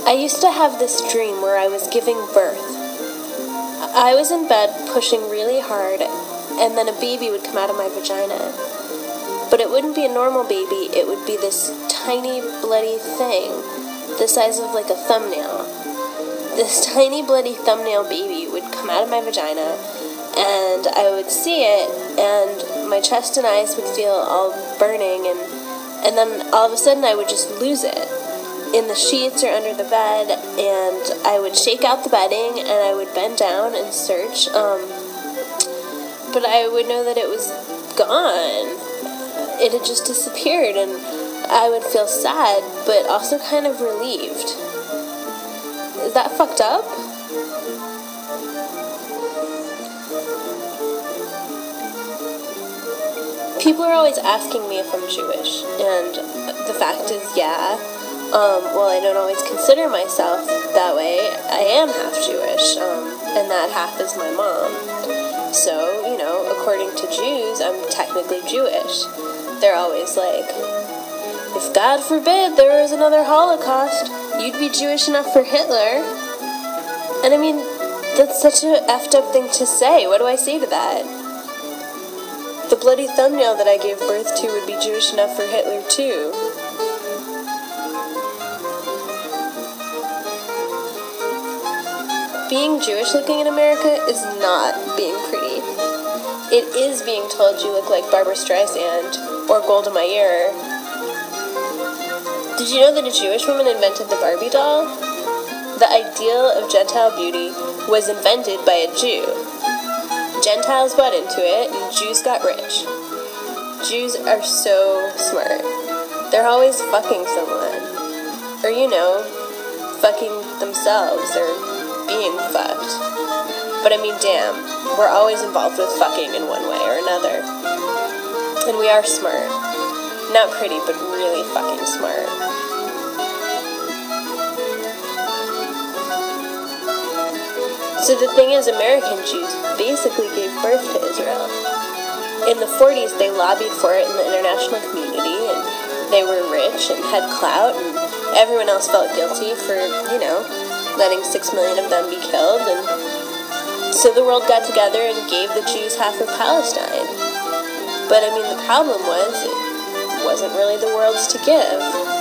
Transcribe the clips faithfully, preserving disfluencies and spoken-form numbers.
I used to have this dream where I was giving birth. I was in bed pushing really hard, and then a baby would come out of my vagina. But it wouldn't be a normal baby, it would be this tiny bloody thing, the size of like a thumbnail. This tiny bloody thumbnail baby would come out of my vagina, and I would see it, and my chest and eyes would feel all burning, and, and then all of a sudden I would just lose it in the sheets or under the bed, and I would shake out the bedding, and I would bend down and search, um, but I would know that it was gone. It had just disappeared, and I would feel sad, but also kind of relieved. Is that fucked up? People are always asking me if I'm Jewish, and the fact is, yeah. Um, well, I don't always consider myself that way. I am half Jewish, um, and that half is my mom. So, you know, according to Jews, I'm technically Jewish. They're always like, if God forbid there was another Holocaust, you'd be Jewish enough for Hitler. And I mean, that's such a effed up thing to say. What do I say to that? The bloody thumbnail that I gave birth to would be Jewish enough for Hitler too. Being Jewish looking in America is not being pretty. It is being told you look like Barbra Streisand or Golda Meir. Did you know that a Jewish woman invented the Barbie doll? The ideal of Gentile beauty was invented by a Jew. Gentiles bought into it, and Jews got rich. Jews are so smart. They're always fucking someone. Or, you know, fucking themselves, or being fucked. But I mean, damn, we're always involved with fucking in one way or another. And we are smart. Not pretty, but really fucking smart. So the thing is, American Jews basically gave birth to Israel. In the forties, they lobbied for it in the international community, and they were rich and had clout, and everyone else felt guilty for, you know, letting six million of them be killed, and so the world got together and gave the Jews half of Palestine. But I mean, the problem was, it wasn't really the world's to give.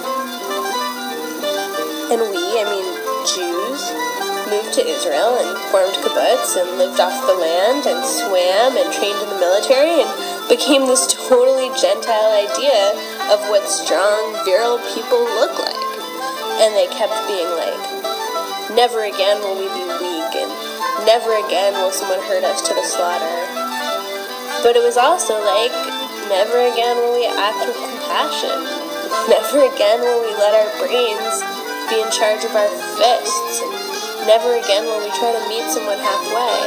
And we, I mean, Jews, moved to Israel and formed kibbutz and lived off the land and swam and trained in the military and became this totally Gentile idea of what strong, virile people look like. And they kept being like, never again will we be weak, and never again will someone hurt us to the slaughter. But it was also like, never again will we act with compassion. Never again will we let our brains be in charge of our fists. And never again will we try to meet someone halfway.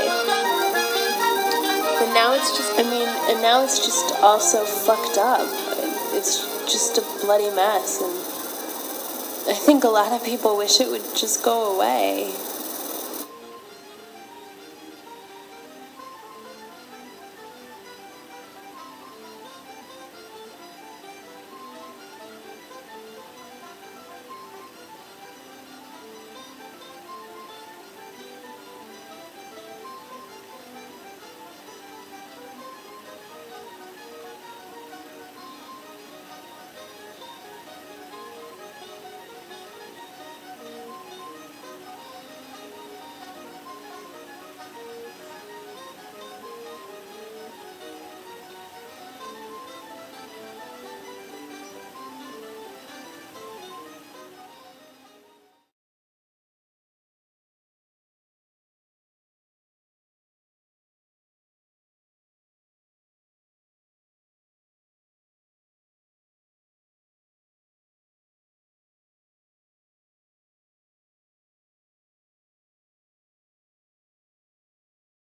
And now it's just, I mean, and now it's just all so fucked up. It's just a bloody mess, and I think a lot of people wish it would just go away.